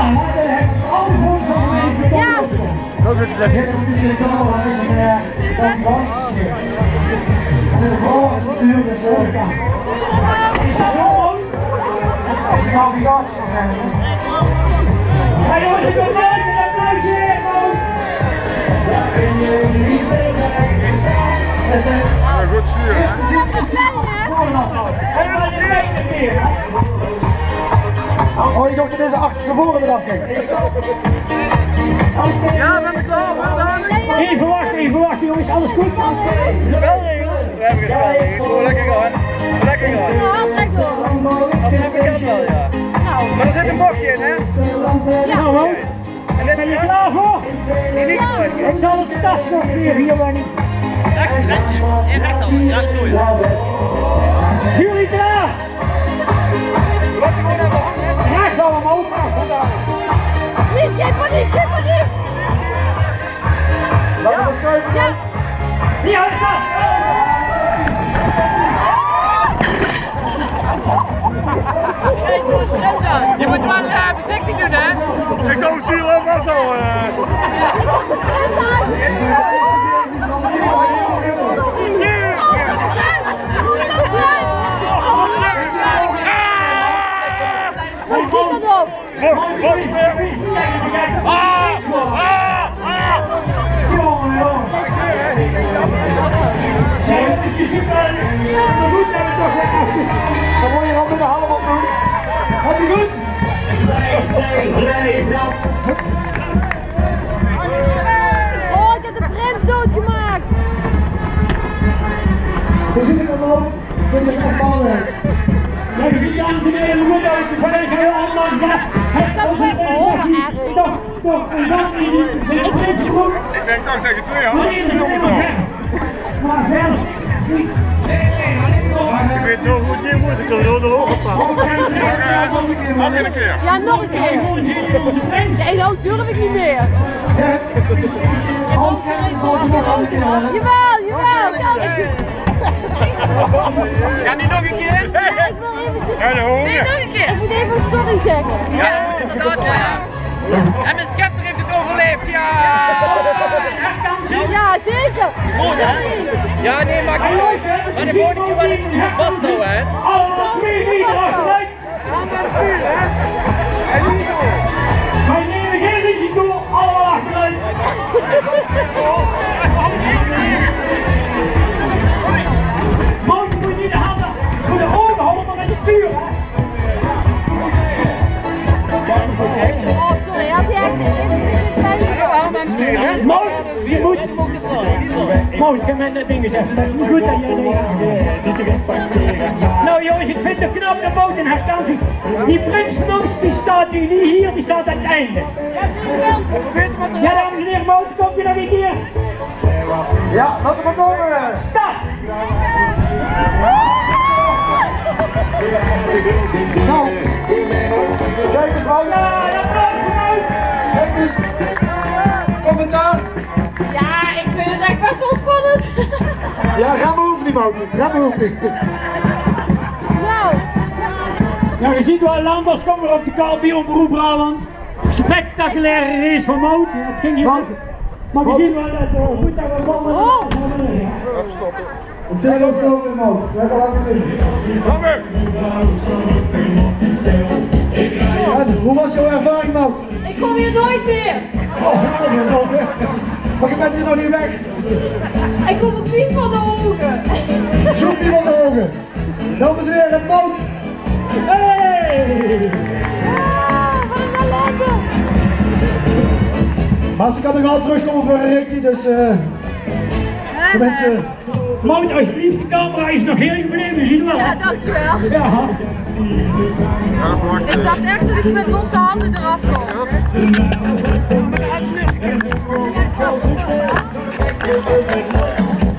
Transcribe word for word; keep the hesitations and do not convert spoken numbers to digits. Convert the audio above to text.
alle volks van de gemeente. Ja. Ook dat je blijft zitten, het is in de camera, is een navigatie. Er zit een vrouw aan het stuur, dus Is dat zo mooi? dat is een navigatie zijn. Ja jongens, ik ben blij met dat pluisje weer gewoon. Dat is de Ja, goed sturen, hè? eerste zeepkistenrace. En dan je kijkt een keer. Oh, je dochter deze achterste voren eraf kijken. Ja, ben ik klaar, wel dan? Even wachten, even wachten jongens, alles goed? Spelregels? We hebben geen spelregels, gewoon lekker gaan. Lekker gaan. Als het bekend wel, ja. Maar er zit een bochtje in, hè? Ja hoor. En dit Ben je klaar voor? is niet goed. Ik zal het startschot geven hier, Wannie. Recht, recht, in recht al. Ja, zo ja. Jullie klaar? Laat je gewoon even hangen. Ja, ik zal hem ook. Niet, geen paniek, geen paniek. Laten we schuiven. Ja. Ja, ik ga. Je moet wel uh, voorzichtig doen, hè? Ik zou het sturen ook wel zo. Uh... Hoe zit dat op? Wat? Wat? Ah! Ah! Ah! Jongen, jongen. Zeg, het is je super. De voet hebben we toch weer achter. Zo moet je al met de halm op doen. Gaat ie goed? Oh, ik heb de prins doodgemaakt. Precies in de loop. Dit is echt ballen. Ja, je ziet aan de hele moeder uit. Ik ga even heel anders weg. Toch, toch, en dan in de prins goed. Ik denk toch tegen twee had. Maar eerst is het helemaal ver. Maar verder. Ik weet nog hoe het niet moet, ik kan zo de hoge pakken. Nog een keer. Ja, nog een keer. Nee, dan durf ik niet meer. Handkennen zal ze nog een keer willen. Jawel, jawel, kan ik. Ja, nu nog een keer? Ja, ik wil eventjes... En de honger. Nee, nog een keer. Ik moet even sorry zeggen. Ja, dat moet inderdaad, ja. En mijn scepter heeft het overleefd, ja! Ja, zeker. Mooi, hè? Ja, nee, maar ik maar de volgende keer wel even goed vasthouden, hè? Allemaal twee meter achteruit. Wij nemen geen risico, allemaal achteruit. Mooi, moet je de handen voor de ogen houden, maar met de stuur, hè? Oh, sorry, had je echt een Mooi, je moet... Mooi, ik heb met dat ding gezegd, dat is niet goed dat jij dat... Nou jongens, ik vind het knap de boot in herkansing. Die prins die staat nu niet hier, die staat aan het einde. Ja, dames en heren, boot, komt je nog een keer? Ja, laat hem maar komen. Start! Nou, kijk eens Wout. Ja, dat blijft eruit! Kijk eens. Commentaar. Ja, ik vind het echt best wel spannend. Ja, remmen hoeft niet, Wout. Remmen hoeft niet. Nou. Nou, je ziet wel, Landhorst komt weer op de kal bij Omroep Brabant. Spectaculaire race van Mout. Het ging hier even. Maar je ziet wel dat uh, goed dat we ballen. Oh. Het zijn wel stil in de moot. Je hebt al laten zien. En hoe was jouw ervaring, Wout? Ik kom hier nooit meer. Oh, ik kom hier nog weg. Maar je bent hier nog niet weg. Ik kom ook niet van de ogen. Zoek niet van de ogen. Dames en heren, Wout. Hey! Ah, wat een ellende. Maar ze kan nog wel terugkomen voor een ritje, dus uh, de mensen... Mout, alsjeblieft, de camera is nog heel gebleven, zie je wel? Ja, dankjewel. Ja. Ik dacht echt dat ik met losse handen eraf kwam.